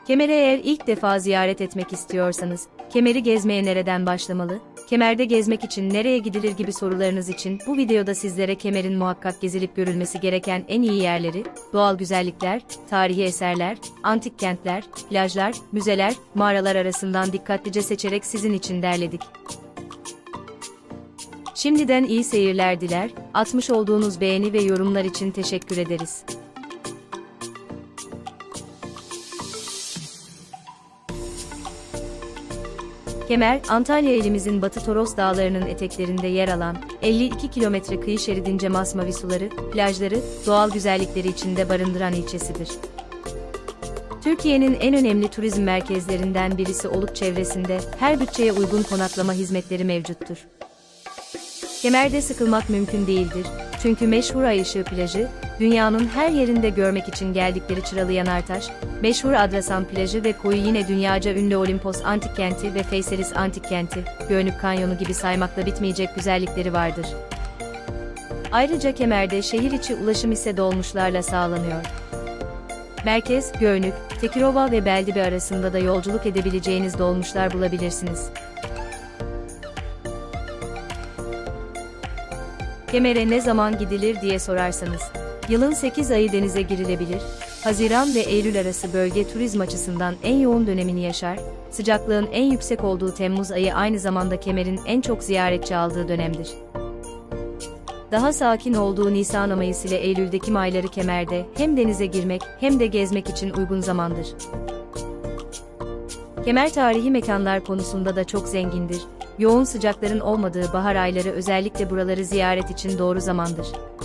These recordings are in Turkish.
Kemer'i eğer ilk defa ziyaret etmek istiyorsanız, Kemer'i gezmeye nereden başlamalı, Kemer'de gezmek için nereye gidilir gibi sorularınız için bu videoda sizlere Kemer'in muhakkak gezilip görülmesi gereken en iyi yerleri, doğal güzellikler, tarihi eserler, antik kentler, plajlar, müzeler, mağaralar arasından dikkatlice seçerek sizin için derledik. Şimdiden iyi seyirler diler, atmış olduğunuz beğeni ve yorumlar için teşekkür ederiz. Kemer, Antalya ilimizin Batı Toros Dağları'nın eteklerinde yer alan, 52 kilometre kıyı şeridince masmavi suları, plajları, doğal güzellikleri içinde barındıran ilçesidir. Türkiye'nin en önemli turizm merkezlerinden birisi olup çevresinde her bütçeye uygun konaklama hizmetleri mevcuttur. Kemer'de sıkılmak mümkün değildir, çünkü meşhur Ay Işığı plajı, dünyanın her yerinde görmek için geldikleri Çıralı Yanartaş, meşhur Adrasan plajı ve koyu yine dünyaca ünlü Olimpos Antik Kenti ve Feyselis Antik Kenti, Göynük Kanyonu gibi saymakla bitmeyecek güzellikleri vardır. Ayrıca Kemer'de şehir içi ulaşım ise dolmuşlarla sağlanıyor. Merkez, Göynük, Tekirova ve Beldibi arasında da yolculuk edebileceğiniz dolmuşlar bulabilirsiniz. Kemer'e ne zaman gidilir diye sorarsanız, yılın 8 ayı denize girilebilir, Haziran ve Eylül arası bölge turizm açısından en yoğun dönemini yaşar, sıcaklığın en yüksek olduğu Temmuz ayı aynı zamanda Kemer'in en çok ziyaretçi aldığı dönemdir. Daha sakin olduğu Nisan Mayıs ile Eylül'deki ayları Kemer'de hem denize girmek hem de gezmek için uygun zamandır. Kemer tarihi mekanlar konusunda da çok zengindir. Yoğun sıcakların olmadığı bahar ayları özellikle buraları ziyaret için doğru zamandır.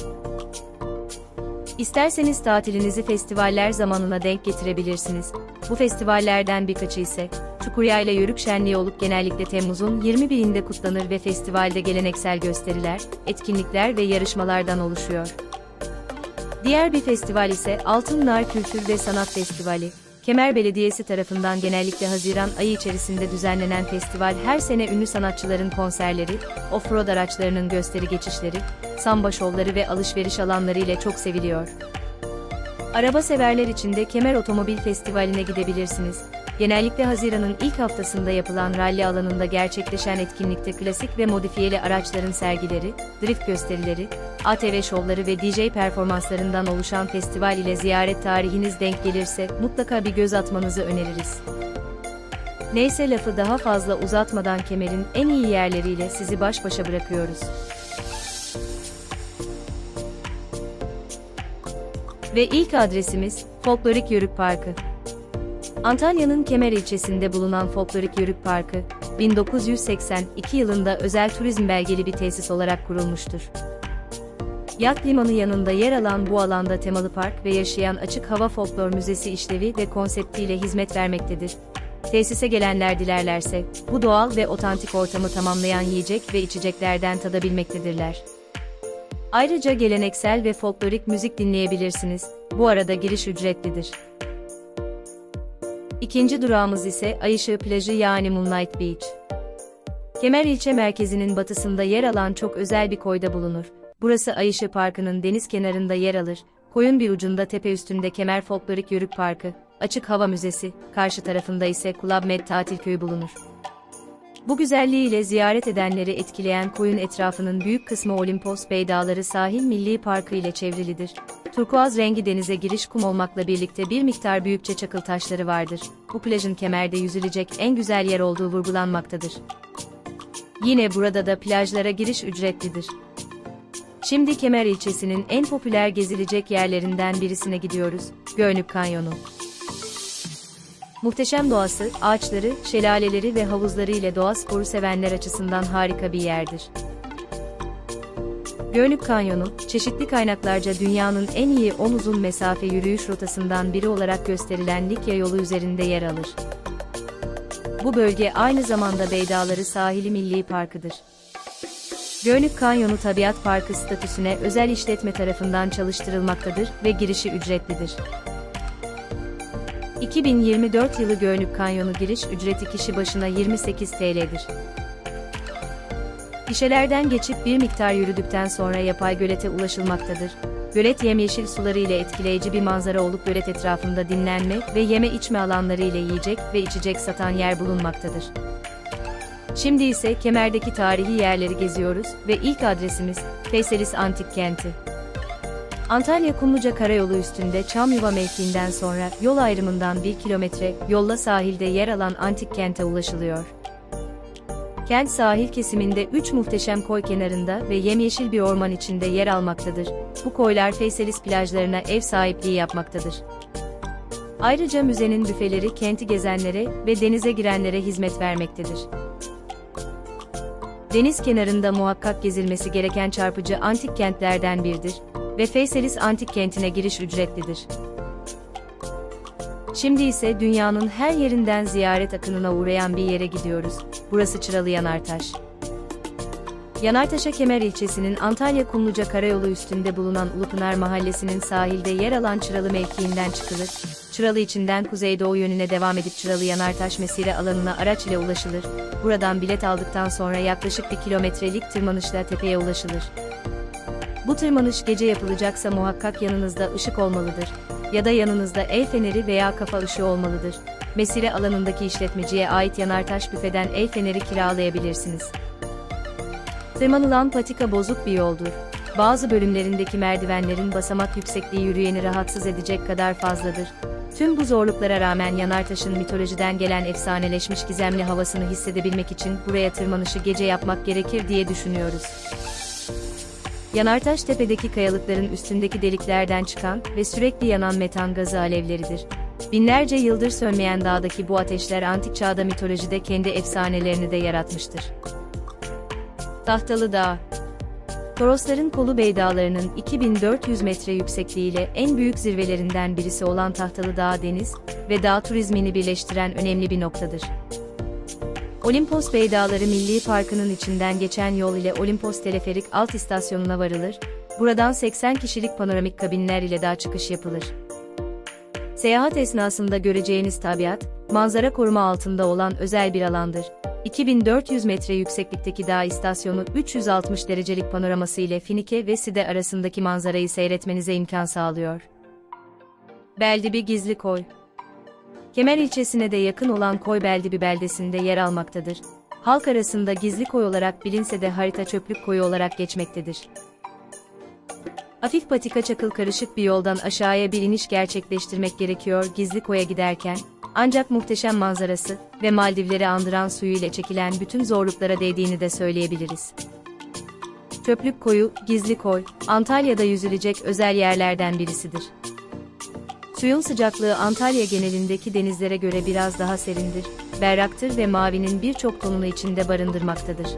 İsterseniz tatilinizi festivaller zamanına denk getirebilirsiniz. Bu festivallerden birkaçı ise Çukuryayla Yörük Şenliği olup genellikle Temmuz'un 21'inde kutlanır ve festivalde geleneksel gösteriler, etkinlikler ve yarışmalardan oluşuyor. Diğer bir festival ise Altınnar Kültür ve Sanat Festivali. Kemer Belediyesi tarafından genellikle Haziran ayı içerisinde düzenlenen festival her sene ünlü sanatçıların konserleri, off-road araçlarının gösteri geçişleri, samba şovları ve alışveriş alanları ile çok seviliyor. Araba severler için de Kemer Otomobil Festivali'ne gidebilirsiniz. Genellikle Haziran'ın ilk haftasında yapılan ralli alanında gerçekleşen etkinlikte klasik ve modifiyeli araçların sergileri, drift gösterileri, ATV şovları ve DJ performanslarından oluşan festival ile ziyaret tarihiniz denk gelirse mutlaka bir göz atmanızı öneririz. Neyse lafı daha fazla uzatmadan Kemer'in en iyi yerleriyle sizi baş başa bırakıyoruz. Ve ilk adresimiz, Folklorik Yörük Parkı. Antalya'nın Kemer ilçesinde bulunan Folklorik Yörük Parkı, 1982 yılında özel turizm belgeli bir tesis olarak kurulmuştur. Yat limanı yanında yer alan bu alanda temalı park ve yaşayan açık hava folklor müzesi işlevi ve konseptiyle hizmet vermektedir. Tesise gelenler dilerlerse, bu doğal ve otantik ortamı tamamlayan yiyecek ve içeceklerden tadabilmektedirler. Ayrıca geleneksel ve folklorik müzik dinleyebilirsiniz, bu arada giriş ücretlidir. İkinci durağımız ise Ay Işığı plajı yani Moonlight Beach. Kemer ilçe merkezinin batısında yer alan çok özel bir koyda bulunur. Burası Ay Işığı Parkı'nın deniz kenarında yer alır, koyun bir ucunda tepe üstünde Kemer Folklorik Yörük Parkı, Açık Hava Müzesi, karşı tarafında ise Club Med Tatil Köyü bulunur. Bu güzelliğiyle ziyaret edenleri etkileyen koyun etrafının büyük kısmı Olimpos Bey Dağları Sahil Milli Parkı ile çevrilidir. Turkuaz rengi denize giriş kum olmakla birlikte bir miktar büyükçe çakıl taşları vardır. Bu plajın Kemer'de yüzülecek en güzel yer olduğu vurgulanmaktadır. Yine burada da plajlara giriş ücretlidir. Şimdi Kemer ilçesinin en popüler gezilecek yerlerinden birisine gidiyoruz, Göynük Kanyonu. Muhteşem doğası, ağaçları, şelaleleri ve havuzları ile doğa sporu sevenler açısından harika bir yerdir. Göynük Kanyonu, çeşitli kaynaklarca dünyanın en iyi 10 uzun mesafe yürüyüş rotasından biri olarak gösterilen Likya yolu üzerinde yer alır. Bu bölge aynı zamanda Bey Dağları Sahili Milli Parkı'dır. Göynük Kanyonu Tabiat Parkı statüsüne özel işletme tarafından çalıştırılmaktadır ve girişi ücretlidir. 2024 yılı Göynük Kanyonu giriş ücreti kişi başına 28 TL'dir. Gişelerden geçip bir miktar yürüdükten sonra yapay gölete ulaşılmaktadır. Gölet yemyeşil suları ile etkileyici bir manzara olup gölet etrafında dinlenme ve yeme içme alanları ile yiyecek ve içecek satan yer bulunmaktadır. Şimdi ise Kemer'deki tarihi yerleri geziyoruz ve ilk adresimiz Feyselis Antik Kenti. Antalya-Kumluca Karayolu üstünde Çamyuva mevkiinden sonra yol ayrımından 1 kilometre yolla sahilde yer alan antik kente ulaşılıyor. Kent sahil kesiminde 3 muhteşem koy kenarında ve yemyeşil bir orman içinde yer almaktadır. Bu koylar Feyselis plajlarına ev sahipliği yapmaktadır. Ayrıca müzenin büfeleri kenti gezenlere ve denize girenlere hizmet vermektedir. Deniz kenarında muhakkak gezilmesi gereken çarpıcı antik kentlerden biridir ve Feyselis Antik Kenti'ne giriş ücretlidir. Şimdi ise dünyanın her yerinden ziyaret akınına uğrayan bir yere gidiyoruz. Burası Çıralı Yanartaş. Yanartaş'a Kemer ilçesinin Antalya-Kumluca Karayolu üstünde bulunan Ulupınar Mahallesi'nin sahilde yer alan Çıralı mevkiinden çıkılır. Çıralı içinden kuzeydoğu yönüne devam edip Çıralı Yanartaş mesire alanına araç ile ulaşılır. Buradan bilet aldıktan sonra yaklaşık 1 kilometrelik tırmanışla tepeye ulaşılır. Bu tırmanış gece yapılacaksa muhakkak yanınızda ışık olmalıdır ya da yanınızda el feneri veya kafa ışığı olmalıdır. Mesire alanındaki işletmeciye ait Yanartaş büfeden el feneri kiralayabilirsiniz. Tırmanılan patika bozuk bir yoldur. Bazı bölümlerindeki merdivenlerin basamak yüksekliği yürüyeni rahatsız edecek kadar fazladır. Tüm bu zorluklara rağmen Yanartaş'ın mitolojiden gelen efsaneleşmiş gizemli havasını hissedebilmek için buraya tırmanışı gece yapmak gerekir diye düşünüyoruz. Yanartaş tepedeki kayalıkların üstündeki deliklerden çıkan ve sürekli yanan metan gazı alevleridir. Binlerce yıldır sönmeyen dağdaki bu ateşler antik çağda mitolojide kendi efsanelerini de yaratmıştır. Tahtalı Dağ. Torosların Kolubey Dağları'nın 2400 metre yüksekliğiyle en büyük zirvelerinden birisi olan Tahtalı Dağ deniz ve dağ turizmini birleştiren önemli bir noktadır. Olimpos Bey Dağları Milli Parkı'nın içinden geçen yol ile Olimpos Teleferik alt istasyonuna varılır. Buradan 80 kişilik panoramik kabinler ile dağa çıkış yapılır. Seyahat esnasında göreceğiniz tabiat, manzara koruma altında olan özel bir alandır. 2400 metre yükseklikteki dağ istasyonu 360 derecelik panoraması ile Finike ve Side arasındaki manzarayı seyretmenize imkan sağlıyor. Beldibi Gizli Koy. Kemer ilçesine de yakın olan koy Beldibi beldesinde yer almaktadır. Halk arasında Gizli Koy olarak bilinse de harita Çöplük Koyu olarak geçmektedir. Hafif patika çakıl karışık bir yoldan aşağıya bir iniş gerçekleştirmek gerekiyor Gizli Koy'a giderken, ancak muhteşem manzarası ve Maldivleri andıran suyu ile çekilen bütün zorluklara değdiğini de söyleyebiliriz. Çöplük Koyu, Gizli Koy, Antalya'da yüzülecek özel yerlerden birisidir. Suyun sıcaklığı Antalya genelindeki denizlere göre biraz daha serindir, berraktır ve mavinin birçok tonunu içinde barındırmaktadır.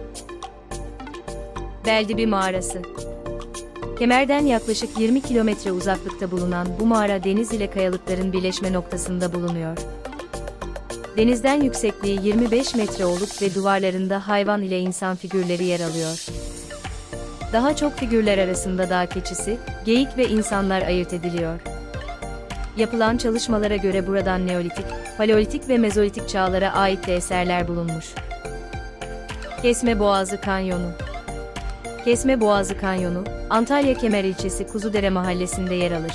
Beldibi Mağarası. Kemer'den yaklaşık 20 kilometre uzaklıkta bulunan bu mağara deniz ile kayalıkların birleşme noktasında bulunuyor. Denizden yüksekliği 25 metre olup ve duvarlarında hayvan ile insan figürleri yer alıyor. Daha çok figürler arasında dağ keçisi, geyik ve insanlar ayırt ediliyor. Yapılan çalışmalara göre buradan Neolitik, Paleolitik ve Mezolitik çağlara ait de eserler bulunmuş. Kesmeboğazı Kanyonu. Kesmeboğazı Kanyonu, Antalya Kemer ilçesi Kuzudere mahallesinde yer alır.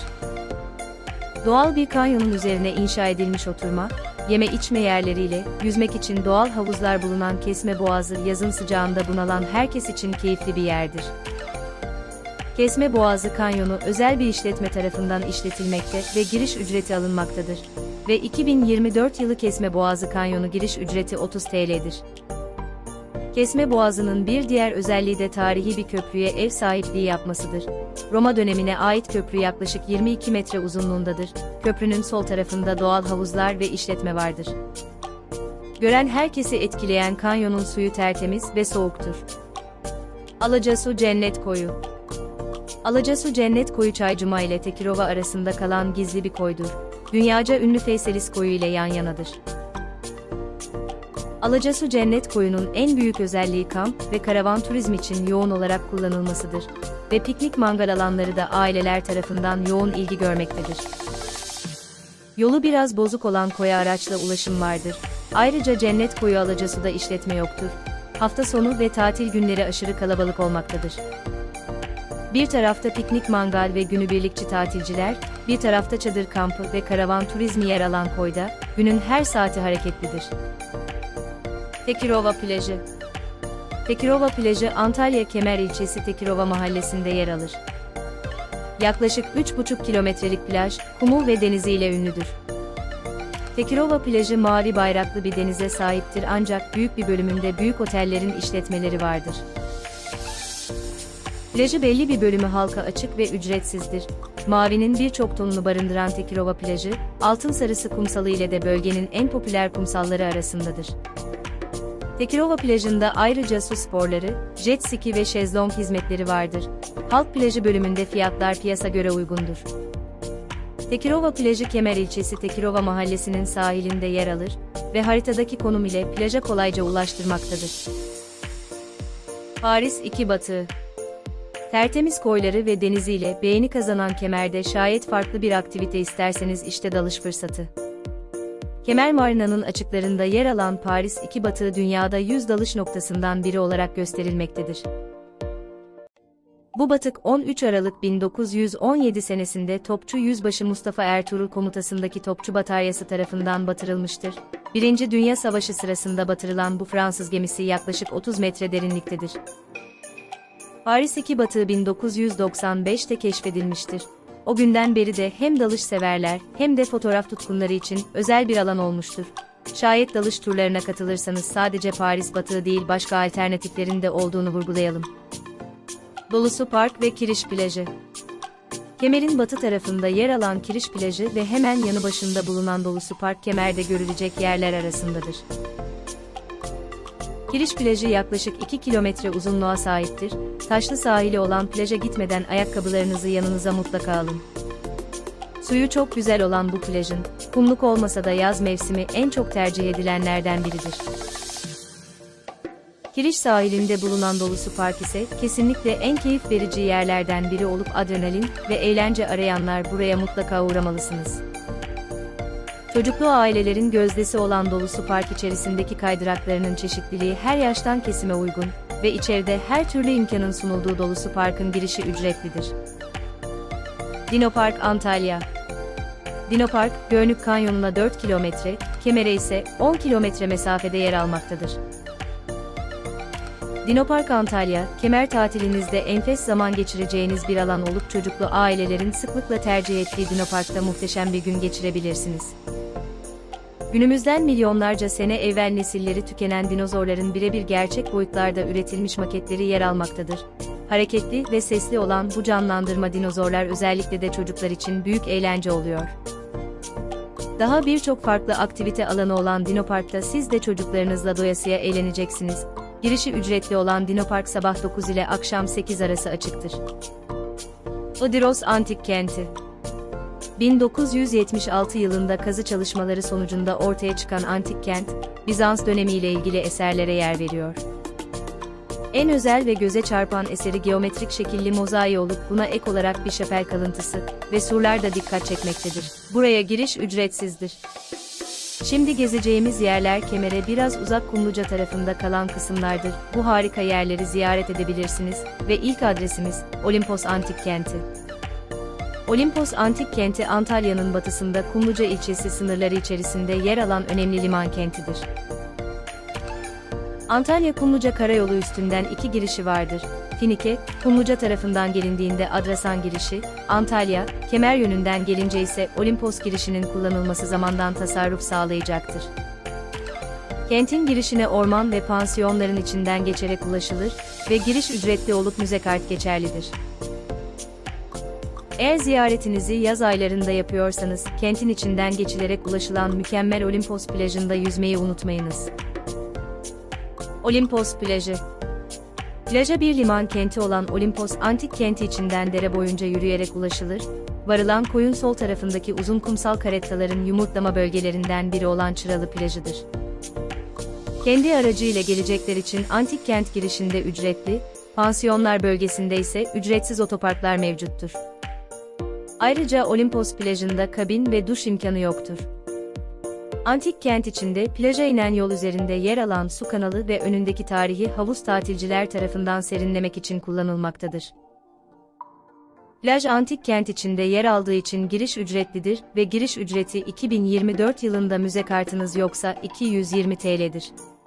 Doğal bir kanyonun üzerine inşa edilmiş oturma, yeme içme yerleriyle, yüzmek için doğal havuzlar bulunan Kesmeboğazı yazın sıcağında bunalan herkes için keyifli bir yerdir. Kesmeboğazı Kanyonu özel bir işletme tarafından işletilmekte ve giriş ücreti alınmaktadır. Ve 2024 yılı Kesmeboğazı Kanyonu giriş ücreti 30 TL'dir. Kesmeboğazı'nın bir diğer özelliği de tarihi bir köprüye ev sahipliği yapmasıdır. Roma dönemine ait köprü yaklaşık 22 metre uzunluğundadır. Köprünün sol tarafında doğal havuzlar ve işletme vardır. Gören herkesi etkileyen kanyonun suyu tertemiz ve soğuktur. Alacasu Cennet Koyu. Alacasu Cennet Koyu Çaycuma ile Tekirova arasında kalan gizli bir koydur. Dünyaca ünlü Feyselis Koyu ile yan yanadır. Alacasu Cennet Koyu'nun en büyük özelliği kamp ve karavan turizmi için yoğun olarak kullanılmasıdır ve piknik mangal alanları da aileler tarafından yoğun ilgi görmektedir. Yolu biraz bozuk olan koya araçla ulaşım vardır. Ayrıca Cennet Koyu Alacasu'da işletme yoktur. Hafta sonu ve tatil günleri aşırı kalabalık olmaktadır. Bir tarafta piknik, mangal ve günübirlikçi tatilciler, bir tarafta çadır kampı ve karavan turizmi yer alan koyda, günün her saati hareketlidir. Tekirova Plajı. Tekirova Plajı, Antalya Kemer ilçesi Tekirova mahallesinde yer alır. Yaklaşık 3,5 kilometrelik plaj, kumu ve deniziyle ünlüdür. Tekirova Plajı mavi bayraklı bir denize sahiptir, ancak büyük bir bölümünde büyük otellerin işletmeleri vardır. Plajı belli bir bölümü halka açık ve ücretsizdir. Mavinin birçok tonunu barındıran Tekirova Plajı, altın sarısı kumsalı ile de bölgenin en popüler kumsalları arasındadır. Tekirova Plajı'nda ayrıca su sporları, jet ski ve şezlong hizmetleri vardır. Halk plajı bölümünde fiyatlar piyasa göre uygundur. Tekirova Plajı Kemer ilçesi Tekirova mahallesinin sahilinde yer alır ve haritadaki konum ile plaja kolayca ulaştırmaktadır. Paris 2 Batığı. Tertemiz koyları ve deniziyle beğeni kazanan Kemer'de şayet farklı bir aktivite isterseniz işte dalış fırsatı. Kemer Marina'nın açıklarında yer alan Paris 2 Batığı dünyada 100 dalış noktasından biri olarak gösterilmektedir. Bu batık 13 Aralık 1917 senesinde Topçu Yüzbaşı Mustafa Ertuğrul komutasındaki Topçu Bataryası tarafından batırılmıştır. Birinci Dünya Savaşı sırasında batırılan bu Fransız gemisi yaklaşık 30 metre derinliktedir. Paris 2 Batığı 1995'te keşfedilmiştir. O günden beri de hem dalış severler hem de fotoğraf tutkunları için özel bir alan olmuştur. Şayet dalış turlarına katılırsanız sadece Paris Batığı değil, başka alternatiflerin de olduğunu vurgulayalım. Dolusu Park ve Kiriş Plajı. Kemer'in batı tarafında yer alan Kiriş Plajı ve hemen yanı başında bulunan Dolusu Park, Kemer'de görülecek yerler arasındadır. Kiriş Plajı yaklaşık 2 kilometre uzunluğa sahiptir. Taşlı sahili olan plaja gitmeden ayakkabılarınızı yanınıza mutlaka alın. Suyu çok güzel olan bu plajın, kumluk olmasa da yaz mevsimi en çok tercih edilenlerden biridir. Kiriş sahilinde bulunan Dolusu Park ise kesinlikle en keyif verici yerlerden biri olup adrenalin ve eğlence arayanlar buraya mutlaka uğramalısınız. Çocuklu ailelerin gözdesi olan Dolusu Park içerisindeki kaydıraklarının çeşitliliği her yaştan kesime uygun ve içeride her türlü imkanın sunulduğu Dolusu Park'ın girişi ücretlidir. Dinopark Antalya. Dinopark, Gölcük Kanyonu'na 4 kilometre, Kemer'e ise 10 kilometre mesafede yer almaktadır. Dinopark Antalya, Kemer tatilinizde enfes zaman geçireceğiniz bir alan olup çocuklu ailelerin sıklıkla tercih ettiği Dinopark'ta muhteşem bir gün geçirebilirsiniz. Günümüzden milyonlarca sene evvel nesilleri tükenen dinozorların birebir gerçek boyutlarda üretilmiş maketleri yer almaktadır. Hareketli ve sesli olan bu canlandırma dinozorlar özellikle de çocuklar için büyük eğlence oluyor. Daha birçok farklı aktivite alanı olan Dinopark'ta siz de çocuklarınızla doyasıya eğleneceksiniz. Girişi ücretli olan Dinopark sabah 9 ile akşam 8 arası açıktır. Odiros Antik Kenti. 1976 yılında kazı çalışmaları sonucunda ortaya çıkan antik kent, Bizans dönemiyle ilgili eserlere yer veriyor. En özel ve göze çarpan eseri geometrik şekilli mozaiği olup buna ek olarak bir şapel kalıntısı ve surlar da dikkat çekmektedir. Buraya giriş ücretsizdir. Şimdi gezeceğimiz yerler Kemer'e biraz uzak Kumluca tarafında kalan kısımlardır. Bu harika yerleri ziyaret edebilirsiniz ve ilk adresimiz Olimpos Antik Kenti. Olimpos Antik Kenti Antalya'nın batısında Kumluca ilçesi sınırları içerisinde yer alan önemli liman kentidir. Antalya-Kumluca karayolu üstünden iki girişi vardır. Finike, Kumluca tarafından gelindiğinde Adrasan girişi, Antalya, Kemer yönünden gelince ise Olimpos girişinin kullanılması zamandan tasarruf sağlayacaktır. Kentin girişine orman ve pansiyonların içinden geçerek ulaşılır ve giriş ücretli olup müze kart geçerlidir. Eğer ziyaretinizi yaz aylarında yapıyorsanız, kentin içinden geçilerek ulaşılan mükemmel Olimpos plajında yüzmeyi unutmayınız. Olimpos Plajı. Plaja bir liman kenti olan Olimpos Antik Kenti içinden dere boyunca yürüyerek ulaşılır. Varılan koyun sol tarafındaki uzun kumsal karettaların yumurtlama bölgelerinden biri olan Çıralı Plajı'dır. Kendi aracıyla gelecekler için antik kent girişinde ücretli, pansiyonlar bölgesinde ise ücretsiz otoparklar mevcuttur. Ayrıca Olimpos plajında kabin ve duş imkanı yoktur. Antik kent içinde plaja inen yol üzerinde yer alan su kanalı ve önündeki tarihi havuz tatilciler tarafından serinlemek için kullanılmaktadır. Plaj antik kent içinde yer aldığı için giriş ücretlidir ve giriş ücreti 2024 yılında müze kartınız yoksa 220 TL'dir.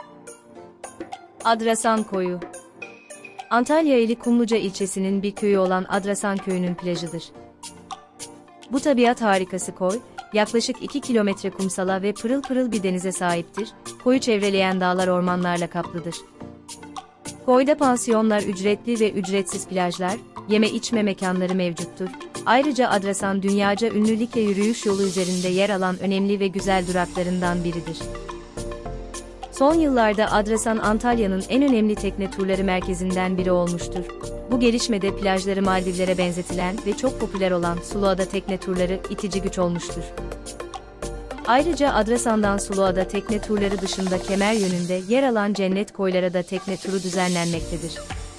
Adrasan Koyu. Antalya ili Kumluca ilçesinin bir köyü olan Adrasan Köyü'nün plajıdır. Bu tabiat harikası koy, yaklaşık 2 kilometre kumsala ve pırıl pırıl bir denize sahiptir, koyu çevreleyen dağlar ormanlarla kaplıdır. Koyda pansiyonlar ücretli ve ücretsiz plajlar, yeme içme mekanları mevcuttur. Ayrıca Adrasan dünyaca ünlü Likya yürüyüş yolu üzerinde yer alan önemli ve güzel duraklarından biridir. Son yıllarda Adrasan Antalya'nın en önemli tekne turları merkezinden biri olmuştur. Bu gelişmede plajları Maldivlere benzetilen ve çok popüler olan Suluada tekne turları itici güç olmuştur. Ayrıca Adrasan'dan Suluada tekne turları dışında Kemer yönünde yer alan Cennet Koylara da tekne turu düzenlenmektedir.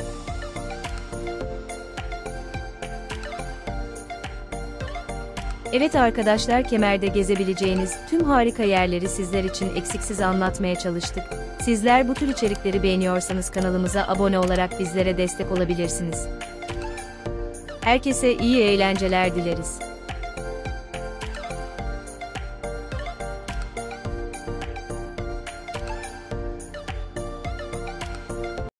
Evet arkadaşlar, Kemer'de gezebileceğiniz tüm harika yerleri sizler için eksiksiz anlatmaya çalıştık. Sizler bu tür içerikleri beğeniyorsanız kanalımıza abone olarak bizlere destek olabilirsiniz. Herkese iyi eğlenceler dileriz.